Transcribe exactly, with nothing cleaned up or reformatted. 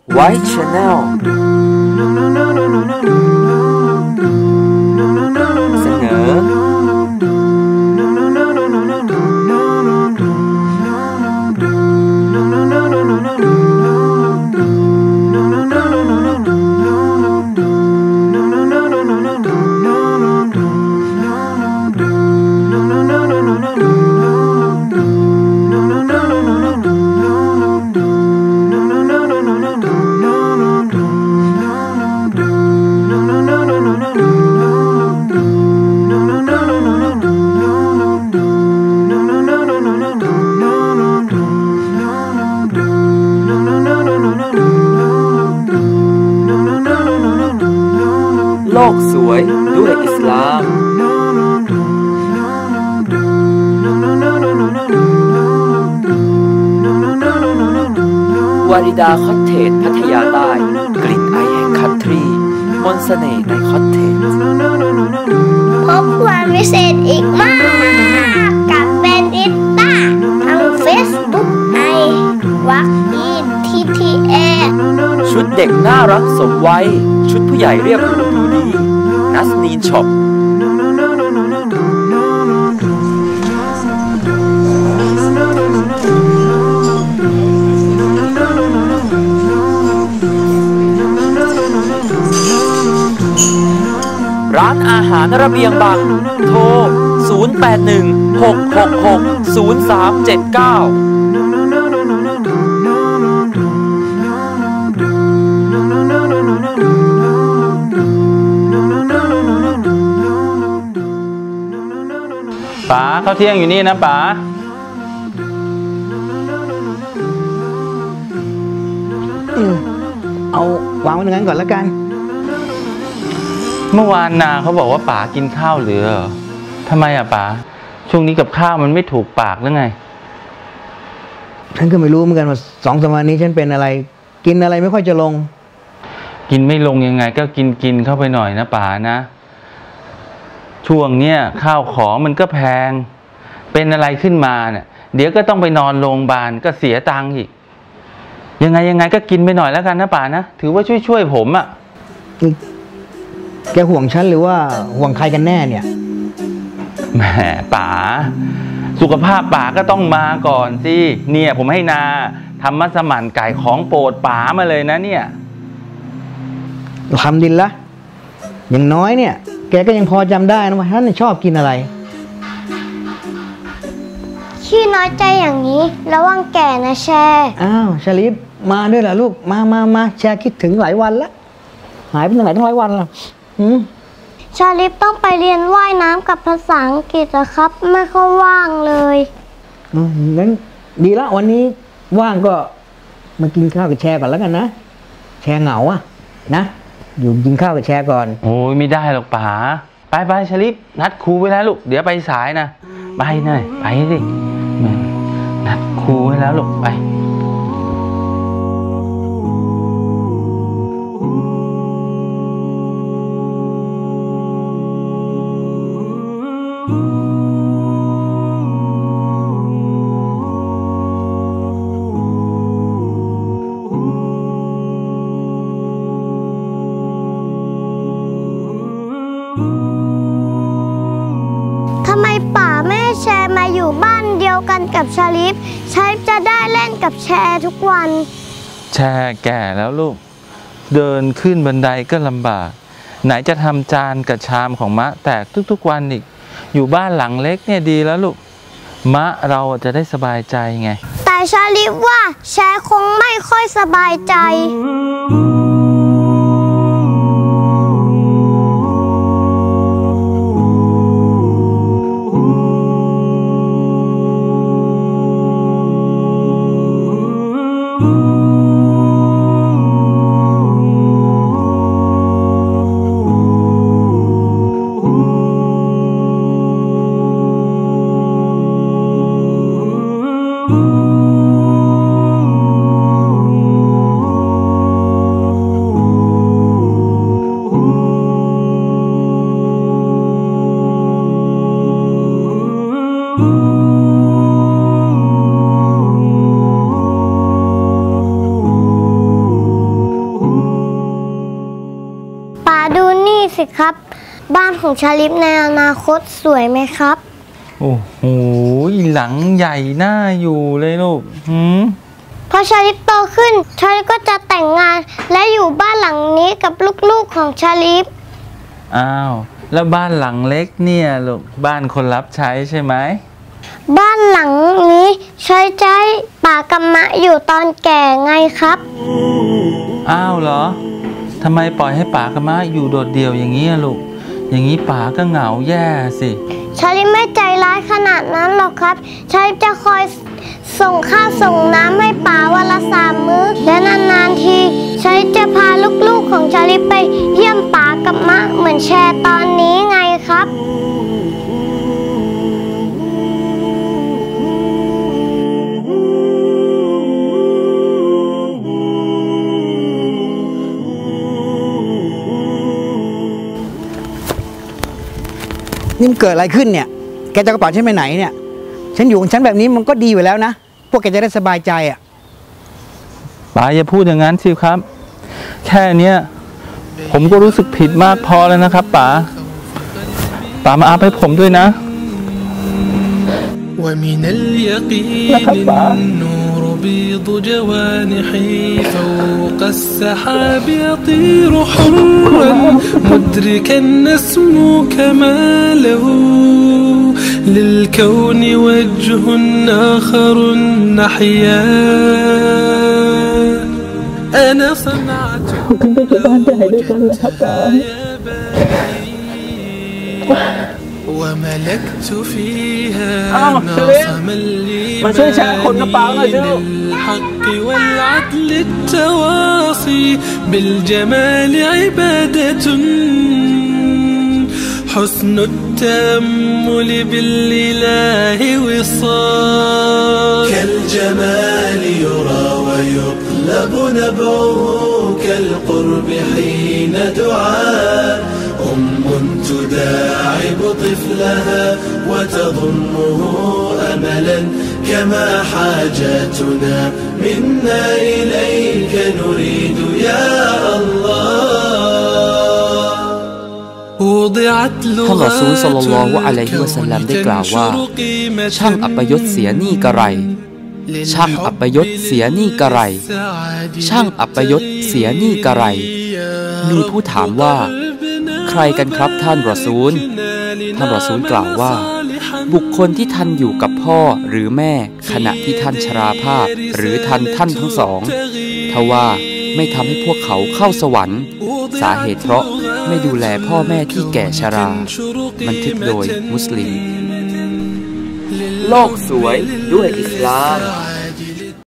White Channel เสนอโลกสวยด้วยอิสลามวาริดาคอตเทจพัทยาใต้กลิ่นไอแห่งคันทรีมนต์เสน่ห์ในคอตเทจพบความพิเศษอีกมากกับแบรนด์อิตตาทางเฟซบุ๊กไอวักอีทีทีเอชุดเด็กน่ารักสมวัยชุดผู้ใหญ่เรียบหรูดูดีนัสนีนช็อปร้านอาหารระเบียงบังโทรศูนย์ แปด หนึ่ง หก หก หก ศูนย์ สาม เจ็ด เก้าป๋าข้าวเที่ยงอยู่นี่นะป๋าเอาวางไว้ตรงนั้นก่อนแล้วกันเมื่อวานนาเขาบอกว่าป๋ากินข้าวเหลือทำไมอ่ะป๋าช่วงนี้กับข้าวมันไม่ถูกปากหรือไงฉันก็ไม่รู้เหมือนกันว่าสองสามวันนี้ฉันเป็นอะไรกินอะไรไม่ค่อยจะลงกินไม่ลงยังไงก็กินกินเข้าไปหน่อยนะป๋านะช่วงเนี้ยข้าวของมันก็แพงเป็นอะไรขึ้นมาเนี่ยเดี๋ยวก็ต้องไปนอนโรงพยาบาลก็เสียตังค์อีกยังไงยังไงก็กินไปหน่อยแล้วกันนะป๋านะถือว่าช่วยช่วยผมอ่ะแกห่วงฉันหรือว่าห่วงใครกันแน่เนี่ยแหมป๋าสุขภาพป๋าก็ต้องมาก่อนสิเนี่ยผมให้นาทำมัสมั่นไก่ของโปรดป๋ามาเลยนะเนี่ยทำดินละอย่างน้อยเนี่ยแกก็ยังพอจำได้นะว่าท่านชอบกินอะไรขี้น้อยใจอย่างนี้ระวังแก่นะแชร์อ้าวชลิปมาด้วยเหรอลูกมามามาแชร์คิดถึงหลายวันแล้วหายไปตั้งไหนตั้งหลายวันแล้วชาลิปต้องไปเรียนว่ายน้ำกับภาษาอังกฤษนะครับไม่ค่อยว่างเลยอืมงั้นดีละวันนี้ว่างก็มากินข้าวกับแชร์ก่อนแล้วกันนะแชร์เหงาอะนะอยู่กินข้าวกับแชร์ก่อนโอ้ยไม่ได้หรอกป๋าไปไปชลิปนัดครูไว้แล้วลูกเดี๋ยวไปสายนะไปหน่อยไปสินัดครูไว้แล้วลูกไปทำไมป๋าไม่ให้แชร์มาอยู่บ้านเดียวกันกับชาลิปชาลิปจะได้เล่นกับแชร์ทุกวันแชร์แก่แล้วลูกเดินขึ้นบันไดก็ลำบากไหนจะทำจานกับชามของมะแตกทุกๆวันอีกอยู่บ้านหลังเล็กเนี่ยดีแล้วลูกมะเราจะได้สบายใจไงแต่ชาลิปว่าแชร์คงไม่ค่อยสบายใจสิครับบ้านของชาลิฟในอนาคตสวยไหมครับโอ้โหหลังใหญ่น่าอยู่เลยลูกหืมพอชาลิฟโตขึ้นชาลิฟก็จะแต่งงานและอยู่บ้านหลังนี้กับลูกๆของชาลิฟอ้าวแล้วบ้านหลังเล็กเนี่ยลูกบ้านคนรับใช้ใช่ไหมบ้านหลังนี้ใช้ใจป่ากัมมะอยู่ตอนแก่ไงครับอ้าวเหรอทำไมปล่อยให้ป่ากัมมะอยู่โดดเดี่ยวอย่างนี้ลูกอย่างนี้ป่าก็เหงาแย่สิชาลิฟไม่ใจร้ายขนาดนั้นหรอกครับชาลิฟจะคอยส่งข้าวส่งน้ำให้ป่าวันละสามมื้อและนานๆทีชาลิฟจะพาลูกๆของชาลิฟไปเยี่ยมป่ากัมมะเหมือนแชร์ตอนนี้ไงครับนี่มันเกิดอะไรขึ้นเนี่ยแกจะกระเป๋าฉันไปไหนเนี่ยฉันอยู่ของฉันแบบนี้มันก็ดีอยู่แล้วนะพวกแกจะได้สบายใจอ่ะป๋าอย่าพูดอย่างนั้นสิครับแค่เนี้ยผมก็รู้สึกผิดมากพอแล้วนะครับป๋าป๋ามาอาบให้ผมด้วยนะนะครับป๋าبيض جوانحي فوق السحاب يطير حرا مدركا نسمو كماله للكون وجه آخر نحيا أنا صنعت وملكت فيها معصم للحق والعدل التواصي بالجمال عبادة حسن التأمل بالإله وصال كالجمال يرى ويطلب نبعه كالقرب حين دعاء أم تداعب طفلها وتضمه أملا كما حاجاتنا منا إليك نريد يا الله ท่านรอซูล ศ็อลลัลลอฮุอะลัยฮิวะซัลลัมได้กล่าวว่าช่างอัปยศเสียหนี้กระไรช่างอัปยศเสียหนี้กระไรช่างอัปยศเสียหนี้กระไรมีผู้ถามว่าใครกันครับท่านรอซูลท่านรอซูลกล่าวว่าบุคคลที่ท่านอยู่กับพ่อหรือแม่ขณะที่ท่านชราภาพหรือท่านท่านทั้งสองทว่าไม่ทำให้พวกเขาเข้าสวรรค์สาเหตุเพราะไม่ดูแลพ่อแม่ที่แก่ชราบันทึกโดยมุสลิมโลกสวยด้วยอิสลาม